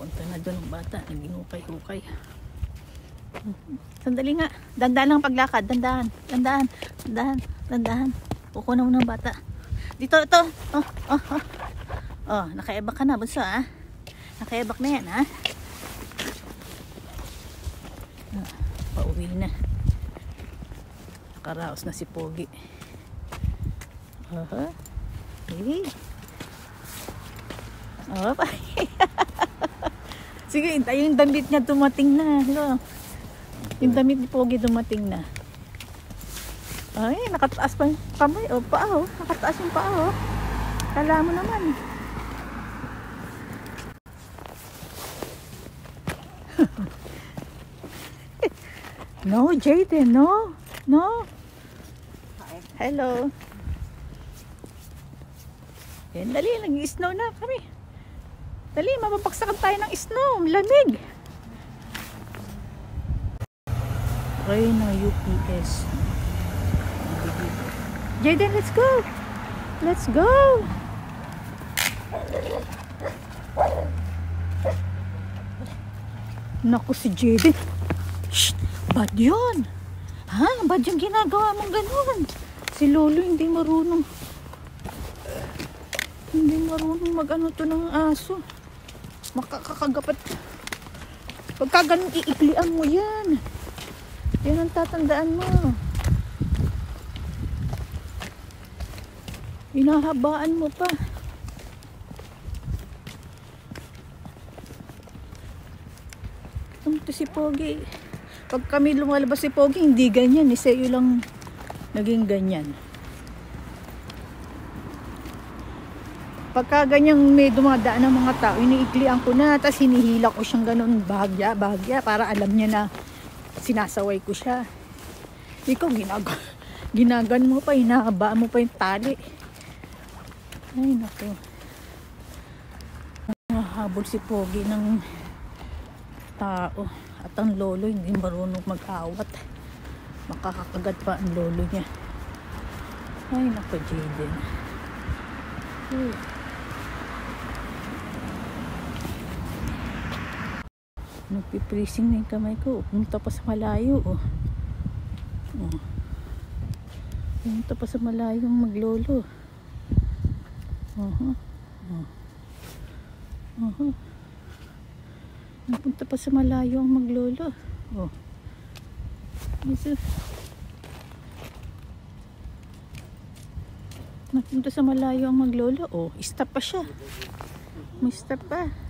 Punta na doon ang bata, naginukay-hukay. Sandali nga, dandahan lang paglakad, dandahan. Kukuha na ng bata. Dito, ito. Nakaebak ka na, bunso, ha? Nakaebak na yan, ha? Pauwi na. Nakaraos na si Pogi. Hey. Sige, yung damit niya dumating na. Yung damit ni Pogi dumating na. Ay, nakataas pa yung kamay. Paa, nakataas yung paa. Kala mo naman. No, Jaden, no. Hello. Dali, nag-snow na kami. Dali, mapapaksakan tayo ng snow. Lamig. Reyna UPS. Jaden, let's go. Naku, si Jaden. Shh, bad yun. Bad yung ginagawa mong ganun. Si Lolo hindi marunong mag-ano to ng aso. Makakagapat. Pagka ganun, iiklian mo yan. Yan ang tatandaan mo. Inahabaan mo pa. Ito si Pogi. Pag kami lumalabas si Pogi, hindi ganyan. Sa'yo lang naging ganyan. Pagka ganyang may dumadaan ng mga tao, iniiklian ko na, tapos hinihila ko siyang ganun, bahagya, para alam niya na sinasaway ko siya. Ikaw, ginagan mo pa, hinahabaan mo pa yung tali. Ay, naku. Nahabol si Pogi ng tao. At ang lolo, hindi marunong mag-awat. Makakakagat pa ang lolo niya. Ay, naku, Jaden. Nagpipressing na yung kamay ko. Pumunta pa sa malayo. Pumunta pa sa malayo ang maglolo. Pumunta pa sa malayo ang maglolo. Napunta sa malayo ang maglolo. Stop pa siya. May stop pa.